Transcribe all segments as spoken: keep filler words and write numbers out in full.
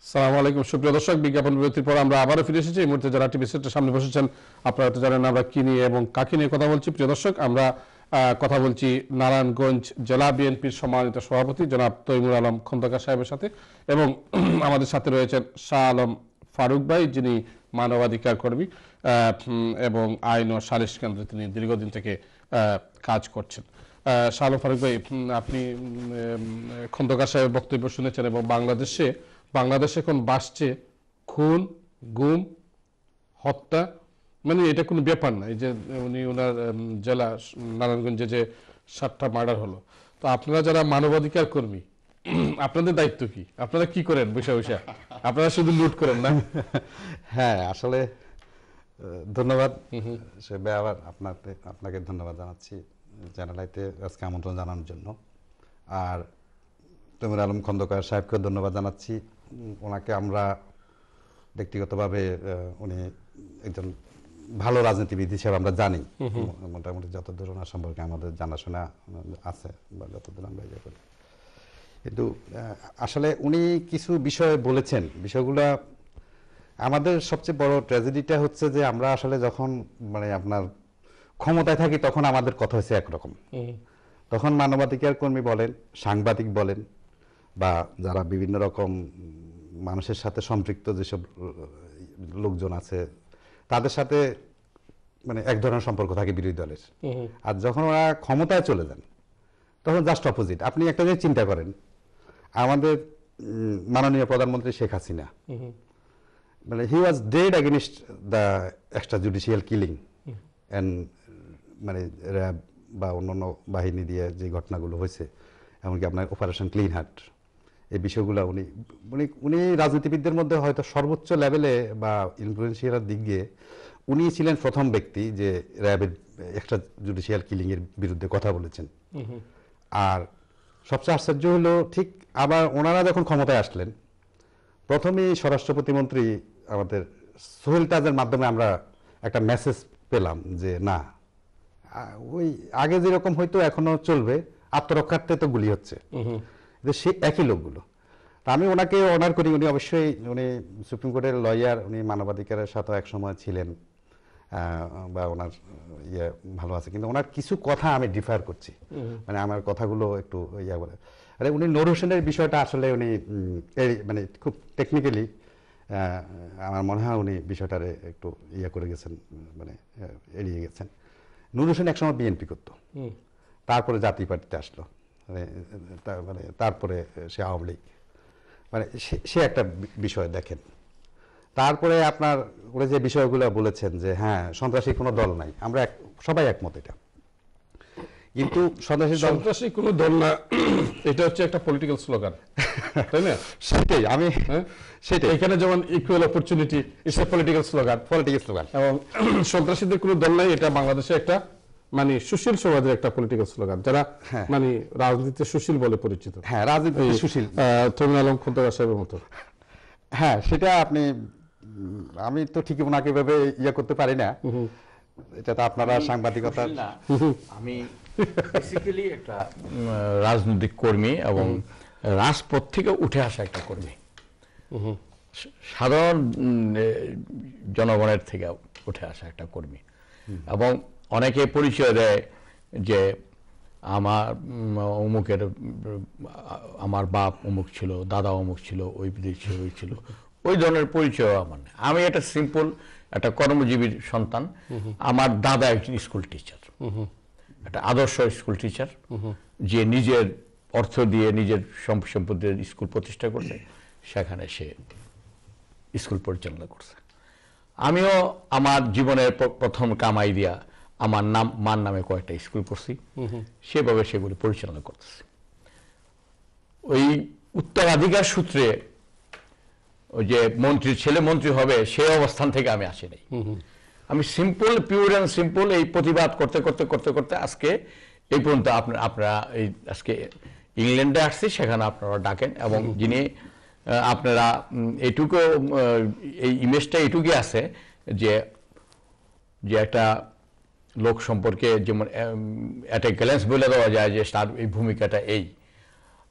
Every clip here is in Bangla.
আসসালামু আলাইকুম সুপ্রিয় দর্শক, বিজ্ঞাপন বিরতির পর আমরা আবারও ফিরে এসেছি। এই মুহূর্তে যারা টিভি সেটের সামনে বসেছেন আপনারা তো জানেন আমরা কি নিয়ে এবং কাকে নিয়ে কথা বলছি। প্রিয় দর্শক, আমরা কথা বলছি নারায়ণগঞ্জ জেলা বিএনপির সম্মানিত সভাপতি জনাব তৈমুর আলম খন্দকার সাহেবের সাথে, এবং আমাদের সাথে রয়েছেন শাহ আলম ফারুক ভাই, যিনি মানবাধিকার কর্মী এবং আইন ও সালিশ কেন্দ্রে তিনি দীর্ঘদিন থেকে কাজ করছেন। শাহ আলম ফারুক ভাই, আপনি খন্দকার সাহেবের বক্তব্য শুনেছেন এবং বাংলাদেশে বাংলাদেশে এখন বাসছে খুন, গুম, হত্যা, মানে এটা কোনো ব্যাপার না। এই যে উনি ওনার জেলা নারায়ণগঞ্জে যে সাতটা মার্ডার হলো, তো আপনারা যারা মানবাধিকার কর্মী আপনাদের দায়িত্ব কি? আপনারা কি করেন বসে বসে? আপনারা শুধু লুট করেন না? হ্যাঁ, আসলে ধন্যবাদ আবার আপনাকে আপনাকে ধন্যবাদ জানাচ্ছি চ্যানেলাইতে আজকে আমন্ত্রণ জানানোর জন্য। আর তৈমুর আলম খন্দকার সাহেবকেও ধন্যবাদ জানাচ্ছি। ওনাকে আমরা ব্যক্তিগতভাবে উনি একজন ভালো রাজনীতিবিদ হিসেবে আমরা জানি, মোটামুটি যতদূর ওনার সম্পর্কে আমাদের জানাশোনা আছে বা যতদূর আমরা ইয়ে করি। কিন্তু আসলে উনি কিছু বিষয় বলেছেন, বিষয়গুলো আমাদের সবচেয়ে বড় ট্র্যাজেডিটা হচ্ছে যে আমরা আসলে যখন মানে আপনার ক্ষমতায় থাকি তখন আমাদের কথা হচ্ছে একরকম, তখন মানবাধিকার কর্মী বলেন, সাংবাদিক বলেন বা যারা বিভিন্ন রকম মানুষের সাথে সম্পৃক্ত যেসব লোকজন আছে তাদের সাথে মানে এক ধরনের সম্পর্ক থাকে বিরোধী দলের। আর যখন ওরা ক্ষমতায় চলে যান তখন জাস্ট অপোজিট। আপনি একটা জিনিস চিন্তা করেন, আমাদের মাননীয় প্রধানমন্ত্রী শেখ হাসিনা মানে he was dead against the extra judicial killing and মানে র্যাব বা অন্যান্য বাহিনী দিয়ে যে ঘটনাগুলো হয়েছে, এমনকি আপনার অপারেশন ক্লিন হার্ট, এই বিষয়গুলো উনি উনি উনি রাজনীতিবিদদের মধ্যে হয়তো সর্বোচ্চ লেভেলে বা ইনফ্লুয়েন্সিয়ালের দিক দিয়ে উনি ছিলেন প্রথম ব্যক্তি যে র্যাবের এক্সট্রা জুডিশিয়াল কিলিংয়ের বিরুদ্ধে কথা বলেছেন। আর সবচেয়ে আশ্চর্য হলো ঠিক আবার ওনারা যখন ক্ষমতায় আসলেন প্রথমেই স্বরাষ্ট্র প্রতিমন্ত্রী আমাদের সোহেল তাজের মাধ্যমে আমরা একটা মেসেজ পেলাম যে না, ওই আগে যেরকম হয়তো এখনো চলবে, আত্মরক্ষার্থে তো গুলি হচ্ছে, সে একই লোকগুলো। তা আমি ওনাকে অনার করি, উনি অবশ্যই উনি সুপ্রিম কোর্টের লয়ার, উনি মানবাধিকারের সাথে এক সময় ছিলেন বা ওনার ইয়ে ভালো আছে, কিন্তু ওনার কিছু কথা আমি ডিফার করছি, মানে আমার কথাগুলো একটু ইয়া বলে। আরে উনি নূর হোসেনের বিষয়টা আসলে উনি মানে খুব টেকনিক্যালি আমার মনে হয় উনি বিষয়টারে একটু ইয়ে করে গেছেন, মানে এড়িয়ে গেছেন। নূর হোসেন একসময় বিএনপি করতো, তারপরে জাতীয় পার্টিতে আসলো, মানে মানে তারপরে সে আওয়ামী লীগ, মানে সে একটা বিষয় দেখেন। তারপরে আপনার ওরা যে বিষয়গুলো বলেছেন যে হ্যাঁ সন্ত্রাসী কোনো দল নাই, আমরা সবাই একমত এটা, কিন্তু সন্ত্রাসী সন্ত্রাসী কোনো দল না এটা হচ্ছে একটা পলিটিক্যাল স্লোগান, তাই না? সেটাই আমি সেটাই এখানে যেমন equal opportunity it's a political slogan, political slogan, এবং সন্ত্রাসীদের কোনো দল নাই এটা বাংলাদেশে একটা মানে সুশীল সমাজের একটা পলিটিক্যাল স্লোগান, যারা মানে রাজনীতিতে সুশীল বলে পরিচিত। হ্যাঁ, রাজনীতিতে সুশীল, তৈমুর আলম খন্দকার সাহেবের মতো। হ্যাঁ, সেটা আপনি আমি তো ঠিকই ওনাকে ভাবে ইয়ে করতে পারি না, এটা তো আপনারা সাংবাদিকতা। আমি বেসিক্যালি একটা রাজনৈতিক কর্মী এবং রাজপথ থেকে উঠে আসা একটা কর্মী, সাধারণ জনগণের থেকে উঠে আসা একটা কর্মী, এবং অনেকে পরিচয় দেয় যে আমার অমুকের আমার বাপ অমুক ছিল, দাদা অমুক ছিল, ওই বিদেশ ছিল, ওই ছিল, ওই ধরনের পরিচয় আমার নেই। আমি একটা সিম্পল একটা কর্মজীবীর সন্তান। আমার দাদা একজন স্কুল টিচার, একটা আদর্শ স্কুল টিচার, যে নিজের অর্থ দিয়ে নিজের সম্পদের স্কুল প্রতিষ্ঠা করছে, সেখানে সে স্কুল পরিচালনা করছে। আমিও আমার জীবনের প্রথম কামাই দিয়া আমার নাম মার নামে কয়েকটা স্কুল করছি, সেভাবে সেগুলি পরিচালনা করতেছি। ওই উত্তরাধিকার সূত্রে ওই যে মন্ত্রীর ছেলে মন্ত্রী হবে সেই অবস্থান থেকে আমি আসি নাই। আমি সিম্পল, পিওর অ্যান্ড সিম্পল এই প্রতিবাদ করতে করতে করতে করতে আজকে এই পর্যন্ত আপনার আপনারা এই আজকে ইংল্যান্ডে আসছি, সেখানে আপনারা ডাকেন, এবং যিনি আপনারা এইটুকু এই ইমেজটা এইটুকুই আছে যে যে একটা লোক সম্পর্কে যেমন একটা গ্ল্যান্স বলে দেওয়া যায় যে তার এই ভূমিকাটা এই,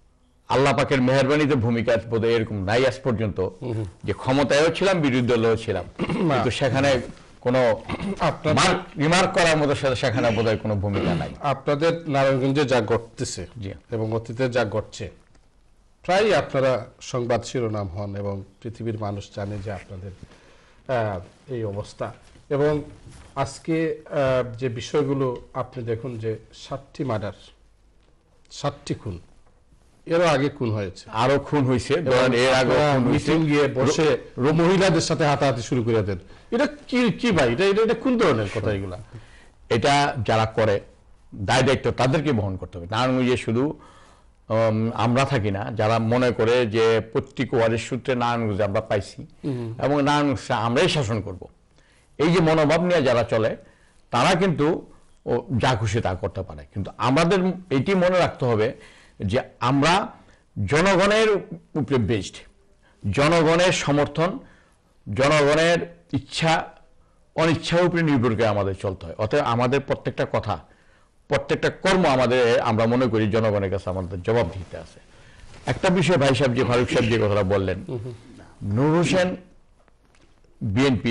আল্লাহ পাকের মেহেরবানিতে ভূমিকা বোধহয় এরকম নাই আজ পর্যন্ত, যে ক্ষমতায়ও ছিলাম বিরোধী দলেও ছিলাম, কিন্তু সেখানে কোনো রিমার্ক করার মতো সেখানে বোধহয় কোনো ভূমিকা নাই। আপনাদের নারায়ণগঞ্জে যা ঘটতেছে জি। এবং অতীতে যা ঘটছে, প্রায় আপনারা সংবাদ শিরোনাম হন এবং পৃথিবীর মানুষ জানে যে আপনাদের আহ, এই অবস্থা। এবং আজকে আহ, যে বিষয়গুলো আপনি দেখুন যে সাতটি মার্ডার, সাতটি খুন, এরও আগে খুন হয়েছে, আরো খুন হয়েছে, ধরেন এর আগে মিটিং গিয়ে বসে মহিলাদের সাথে হাতাহাতি শুরু করে দেন। এটা কি কি ভাই, এটা এটা এটা কোন ধরনের কথা এগুলা? এটা যারা করে দায় দায়িত্ব তাদেরকে বহন করতে হবে। নারায়ণগঞ্জে শুধু উম, আমরা থাকি না, যারা মনে করে যে প্রত্যেক ওয়ার্ডের সূত্রে নারায়ণগঞ্জে আমরা পাইছি এবং নারায়ণগঞ্জে আমরাই শাসন করব, এই যে মনোভাব নিয়ে যারা চলে তারা কিন্তু ও যা খুশি তা করতে পারে। কিন্তু আমাদের এটি মনে রাখতে হবে যে আমরা জনগণের উপরে বেসড, জনগণের সমর্থন, জনগণের ইচ্ছা অনিচ্ছার উপরে নির্ভর করে আমাদের চলতে হয়। অতএব আমাদের প্রত্যেকটা কথা, প্রত্যেকটা কর্ম আমাদের, আমরা মনে করি জনগণের কাছে আমাদের জবাবদিহিতে আছে। একটা বিষয় ভাই সাহেব, যে ফারুক সাহেব যে কথাটা বললেন, নূর হোসেন বিএনপি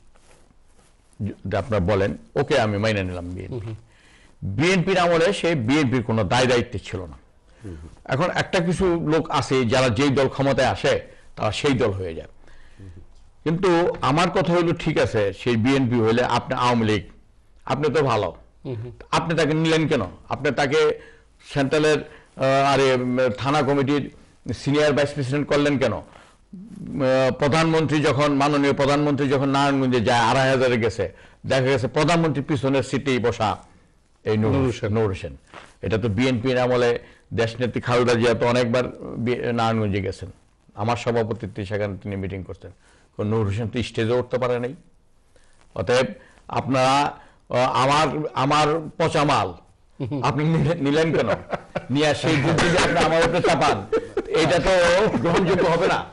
আপনারা বলেন, ওকে আমি মাইনে নিলাম, বিএনপি বিএনপির আমলে সে বিএনপির কোনো দায় দায়িত্ব ছিল না। এখন একটা কিছু লোক আছে যারা যেই দল ক্ষমতায় আসে তারা সেই দল হয়ে যায়। কিন্তু আমার কথা হইলো, ঠিক আছে সেই বিএনপি হইলে আপনি আওয়ামী লীগ, আপনি তো ভালো, আপনি তাকে নিলেন কেন? আপনি তাকে সেন্ট্রালের আরে থানা কমিটির সিনিয়র ভাইস প্রেসিডেন্ট করলেন কেন? প্রধানমন্ত্রী যখন, মাননীয় প্রধানমন্ত্রী যখন নারায়ণগঞ্জে যায়, আড়াই হাজারে গেছে, দেখা গেছে প্রধানমন্ত্রীর পিছনের সিটেই বসা এই নূর হোসেন। এটা তো বিএনপির আমলে দেশনেত্রী খালেদা জিয়া তো অনেকবার নারায়ণগঞ্জে গেছেন, আমার সভাপতিত্বে সেখানে তিনি মিটিং করতেন। নূর হোসেন তো স্টেজে উঠতে পারে নাই। অতএব আপনারা আমার আমার পচা মাল আপনি নিলেন কেন? নিয়ে সেই বুদ্ধি যে আপনি আমার উপরে চাপান, এটা তো গ্রহণযোগ্য হবে না।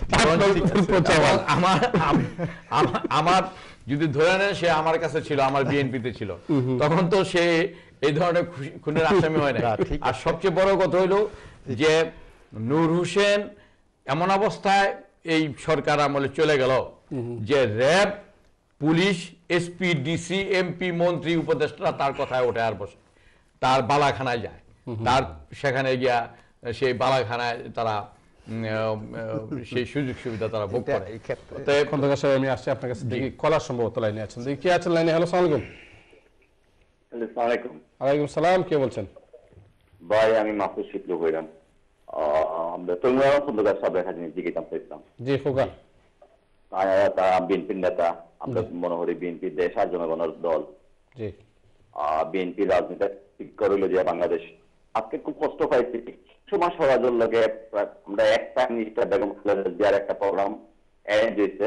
আমার আমার যদি ধরে নেন সে আমার কাছে ছিল, আমার বিএনপিতে ছিল, তখন তো সে এই ধরনের খুনের আসামি হয় না। আর সবচেয়ে বড় কথা হইল যে নূর হোসেন এমন অবস্থায় এই সরকার আমলে চলে গেল যে RAB, police, SP, DC, MP, মন্ত্রী, উপদেষ্টা তার কথায় ওঠে আর বসে, তার বালাখানায় যায়, তার সেখানে গিয়া সেই বালাখানায় তারা সেই সুযোগ সুবিধা তারা ভোগ করে। খন্দকার সাহেব, আমি আসছি আপনার কাছে, দেখি কলার সম্ভবত লাইনে আছেন, দেখি কে আছেন লাইনে। হ্যালো, সালাম আলাইকুম। ওয়ালাইকুম সালাম, কে বলছেন? ভাই আমি মাহফুজ শিকলু কইলাম, আমরা তৈমুর খন্দকার সাহেবের কাছে জিজ্ঞাসা করছিলাম। জি খোকা। তারা বিএনপির নেতা, আমরা মনে করি বিএনপি দেশ আর জনগণের দল। জি। বিএনপি রাজনীতি ঠিক করলো যে বাংলাদেশ আজকে খুব কষ্ট পাইছি। সমাজ সমাজের লগে আমরা এক প্রাইম মিনিস্টার বেগম খালেদা জিয়ার একটা প্রোগ্রাম অ্যারেঞ্জ হয়েছে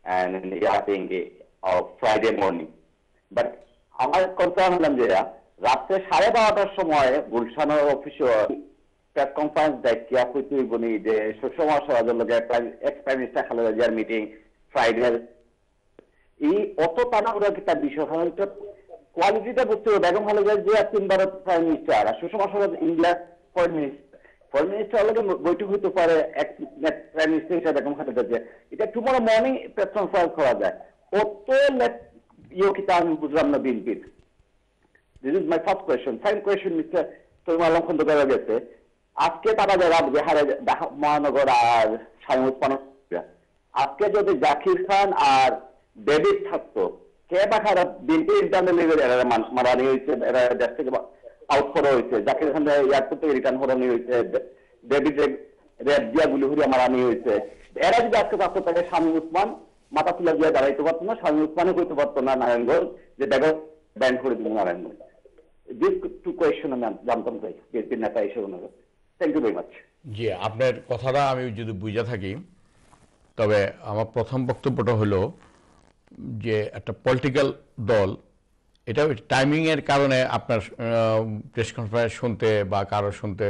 ফ্রাইডে মর্নিং। বাট আমার কনসার্ন হলাম যে রাত্রে সাড়ে বারোটার সময় গুলশানের অফিসে প্রেস কনফারেন্স দেখিয়া কইতে বলি যে সমাজ সমাজের লগে এক্স প্রাইম মিনিস্টার খালেদা জিয়ার মিটিং ফ্রাইডে। এই অত তাড়াহুড়া কি তার বিষয় কোয়ালিটিটা বুঝতে হবে। বেগম খালেদা জিয়া তিনবার প্রাইম মিনিস্টার, আর Sushma Swaraj England foreign minister. Foreign minister লগে বৈঠক হইতে পারে এক প্রাইম মিনিস্টার হিসেবে বেগম খালেদা জিয়া। এটা টুমরো মর্নিং প্রেস কনফারেন্স করা যায়। অত ইয়ে কিতা আমি বুঝলাম না বিএনপির। This is my first question. Second question mister Taimur Alam Khandaker গেছে, আজকে তারা যারা বিহারে মহানগর আর স্বামী উৎপাদন, আজকে যদি জাকির খান আর ডেভিড থাকতো, কে বাখারা বিএনপি ইন্টারনালি মারানি হয়েছে, এরা দেশ থেকে আউট করা হয়েছে, জাকির খান এয়ারপোর্ট থেকে রিটার্ন করানি হয়েছে, ডেভিড রেপ দিয়া গুলি হুরিয়া মারানি হয়েছে। এরা যদি আজকে থাকতো তাহলে স্বামী উসমান মাথা তুলা দিয়ে দাঁড়াইতে পারতো না, স্বামী উসমানও করতে পারতো না নারায়ণগঞ্জ যে বেগম ব্যান করে দিল নারায়ণগঞ্জ। দিস টু কোয়েশ্চন আমি জানতাম চাই বিএনপির নেতা হিসেবে ওনার। Thank you very much. জি, আপনার কথাটা আমি যদি বুঝে থাকি, তবে আমার প্রথম বক্তব্যটা হলো যে একটা পলিটিক্যাল দল, এটা টাইমিংয়ের কারণে আপনার প্রেস কনফারেন্স শুনতে বা কারো শুনতে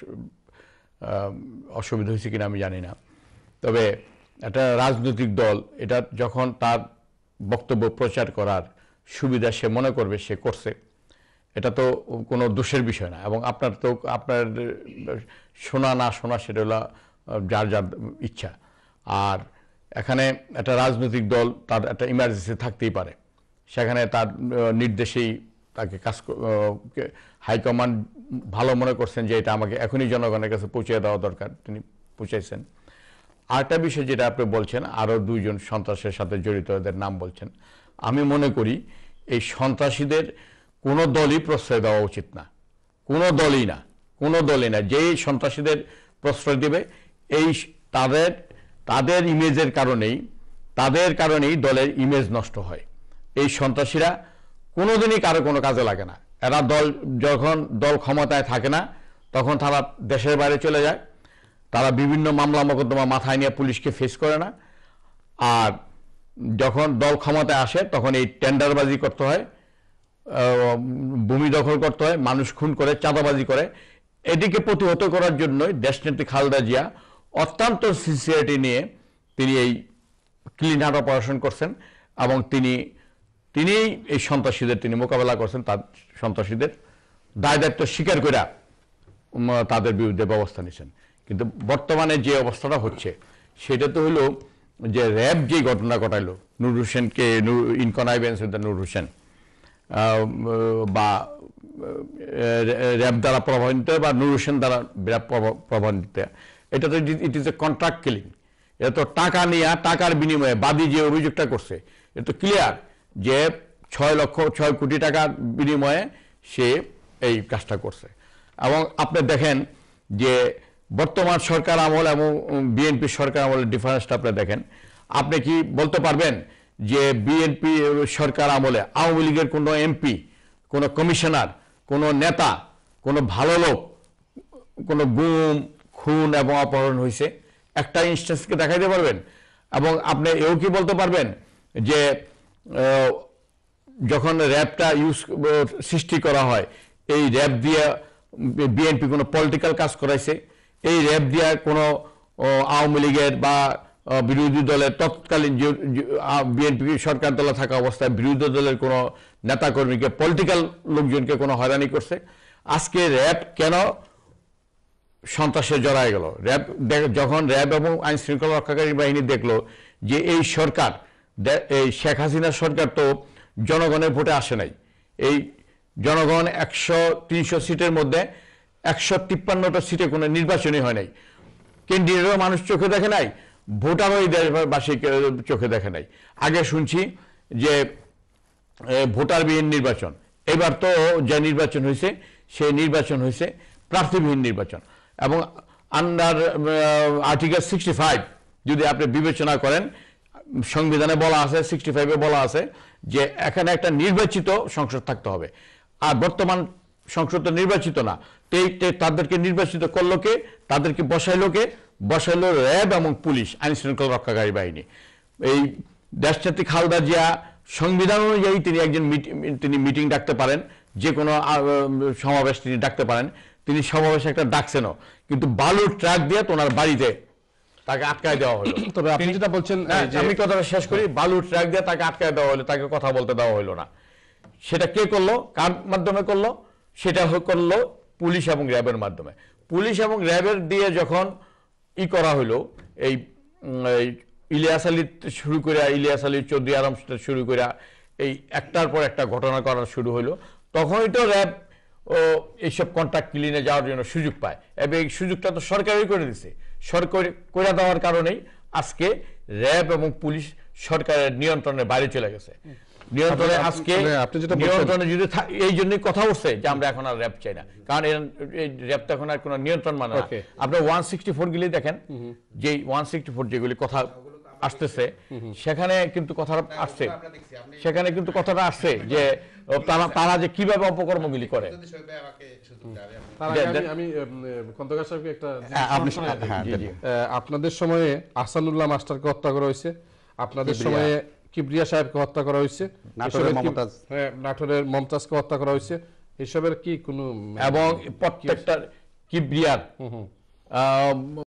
অসুবিধা হয়েছে কিনা আমি জানি না। তবে একটা রাজনৈতিক দল এটা যখন তার বক্তব্য প্রচার করার সুবিধা সে মনে করবে সে করছে, এটা তো কোনো দোষের বিষয় না, এবং আপনার তো আপনার শোনা না শোনা সেটা হলো যার যার ইচ্ছা। আর এখানে একটা রাজনৈতিক দল তার একটা ইমার্জেন্সি থাকতেই পারে, সেখানে তার নির্দেশেই তাকে কাজ হাইকমান্ড ভালো মনে করছেন যে এটা আমাকে এখনই জনগণের কাছে পৌঁছে দেওয়া দরকার, তিনি পৌঁছাইছেন। আরেকটা বিষয় যেটা আপনি বলছেন, আরও দুইজন সন্ত্রাসের সাথে জড়িত এদের নাম বলছেন, আমি মনে করি এই সন্ত্রাসীদের কোনো দলই প্রশ্রয় দেওয়া উচিত না, কোনো দলই না, কোনো দলই না। যেই সন্ত্রাসীদের প্রশ্রয় দেবে এই তাদের তাদের ইমেজের কারণেই তাদের কারণেই দলের ইমেজ নষ্ট হয়। এই সন্ত্রাসীরা কোনোদিনই কারো কোনো কাজে লাগে না। এরা দল যখন দল ক্ষমতায় থাকে না তখন তারা দেশের বাইরে চলে যায়, তারা বিভিন্ন মামলা মোকদ্দমা মাথায় নিয়ে পুলিশকে ফেস করে না। আর যখন দল ক্ষমতায় আসে তখন এই টেন্ডারবাজি করতে হয়, ভূমি দখল করতে হয়, মানুষ খুন করে, চাঁদাবাজি করে। এটিকে প্রতিহত করার জন্যই দেশনেত্রী খালেদা জিয়া অত্যন্ত সিনসিয়ারিটি নিয়ে তিনি এই ক্লিন হার্ট অপারেশন করছেন, এবং তিনি তিনি এই সন্ত্রাসীদের তিনি মোকাবেলা করছেন, তার সন্ত্রাসীদের দায় দায়িত্ব স্বীকার করে তাদের বিরুদ্ধে ব্যবস্থা নিয়েছেন। কিন্তু বর্তমানে যে অবস্থাটা হচ্ছে সেটা তো হলো যে র্যাব যে ঘটনা ঘটাইলো, নূর হোসেনকে in connivance with Noor Hossain বা র্যাব দ্বারা প্রভাবিত বা নূর হোসেন দ্বারা র্যাব প্রভাবিত, এটা তো it is a contract killing. এটা তো টাকা নিয়ে টাকার বিনিময়ে বাদী যে অভিযোগটা করছে এটা তো ক্লিয়ার যে ছয় লক্ষ ছয় কোটি টাকার বিনিময়ে সে এই কাজটা করছে। এবং আপনি দেখেন যে বর্তমান সরকার আমল এবং বিএনপি সরকার আমলের ডিফারেন্সটা আপনি দেখেন। আপনি কি বলতে পারবেন যে বিএনপি সরকার আমলে আওয়ামী লীগের কোনো এমপি, কোনো কমিশনার, কোনো নেতা, কোনো ভালো লোক, কোনো গুম খুন এবং অপহরণ হয়েছে? একটা ইনস্ট্যান্সকে দেখাইতে পারবেন? এবং আপনি এও কি বলতে পারবেন যে যখন র্যাবটা ইউজ সৃষ্টি করা হয় এই র্যাব দিয়ে বিএনপি কোনো পলিটিক্যাল কাজ করাইছে? এই র্যাব দিয়ে কোনো আওয়ামী লীগের বা বিরোধী দলের তৎকালীন বিএনপি সরকার দলে থাকা অবস্থায় বিরোধী দলের কোনো নেতাকর্মীকে, পলিটিক্যাল লোকজনকে কোনো হয়রানি করছে? আজকে র্যাব কেন সন্ত্রাসে জড়ায় গেল? র্যাব যখন র্যাব এবং আইন শৃঙ্খলা রক্ষাকারী বাহিনী দেখলো যে এই সরকার, এই শেখ হাসিনার সরকার তো জনগণের ভোটে আসে নাই, এই জনগণ একশো তিনশো সিটের মধ্যে একশো তিপ্পান্নটা সিটে কোনো নির্বাচনই হয় নাই, ক্যান্ডিডেটও মানুষ চোখে দেখে নাই, ভোটারও এই দেশবাসী চোখে দেখে নাই। আগে শুনছি যে ভোটারবিহীন নির্বাচন, এবার তো যে নির্বাচন হয়েছে সেই নির্বাচন হয়েছে প্রার্থীবিহীন নির্বাচন। এবং আন্ডার আর্টিকেল সিক্সটি ফাইভ যদি আপনি বিবেচনা করেন, সংবিধানে বলা আছে, সিক্সটি ফাইভে বলা আছে যে এখানে একটা নির্বাচিত সংসদ থাকতে হবে। আর বর্তমান সংসদ তো নির্বাচিত না, তাদেরকে নির্বাচিত করলো কে? তাদেরকে বসাইলো কে? বসাইলো র্যাব এবং পুলিশ, আইন শৃঙ্খলা রক্ষাকারী বাহিনী। এই দেশনেত্রী খালেদা জিয়া সংবিধান অনুযায়ী তিনি একজন তিনি মিটিং ডাকতে পারেন, যে কোনো সমাবেশ তিনি ডাকতে পারেন, তিনি সমাবেশ একটা ডাকছেনও, কিন্তু বালুর ট্রাক দিয়ে তোনার বাড়িতে তাকে আটকায় দেওয়া হলো। তবে আপনি যেটা বলছেন, আমি কথাটা শেষ করি, বালুর ট্রাক দিয়ে তাকে আটকায় দেওয়া হলো, তাকে কথা বলতে দেওয়া হলো না। সেটা কে করলো, কার মাধ্যমে করলো? সেটা করলো পুলিশ এবং র্যাবের মাধ্যমে। পুলিশ এবং র্যাবের দিয়ে যখন ই করা হইলো, এই ইলিয়াস আলী শুরু করে, ইলিয়াস আলী চৌধুরী আরাম শুরু করে এই একটার পর একটা ঘটনা করা শুরু হইলো, তখনই তো র্যাব ও এইসব কন্ট্রাক্ট ক্লিনে যাওয়ার জন্য সুযোগ পায়। এবং এই সুযোগটা তো সরকারই করে দিছে। সরকার করে দেওয়ার কারণেই আজকে র্যাব এবং পুলিশ সরকারের নিয়ন্ত্রণের বাইরে চলে গেছে। নিয়ন্ত্রণে আজকে নিয়ন্ত্রণে যদি এই জন্যই কথা উঠছে যে আমরা এখন আর র্যাব চাই না, কারণ এই র্যাব তো এখন আর কোনো নিয়ন্ত্রণ মানে না। আপনি ওয়ান সিক্সটি ফোর গুলি দেখেন, যে ওয়ান সিক্সটি ফোর যেগুলি কথা আসতেছে সেখানে কিন্তু কথাটা আসছে, সেখানে কিন্তু কথাটা আসছে যে তারা তারা যে কিভাবে অপকর্মগুলি করে। আমি খন্দকার সাহেবকে একটা, আপনাদের সময়ে আহসানুল্লাহ মাস্টারকে হত্যা করা হয়েছে, আপনাদের সময়ে কিবরিয়া সাহেবকে হত্যা করা হয়েছে, নাটোরের মমতাজকে হত্যা করা হয়েছে, এসবের কি কোনো, এবং প্রত্যেকটা কিবরিয়ার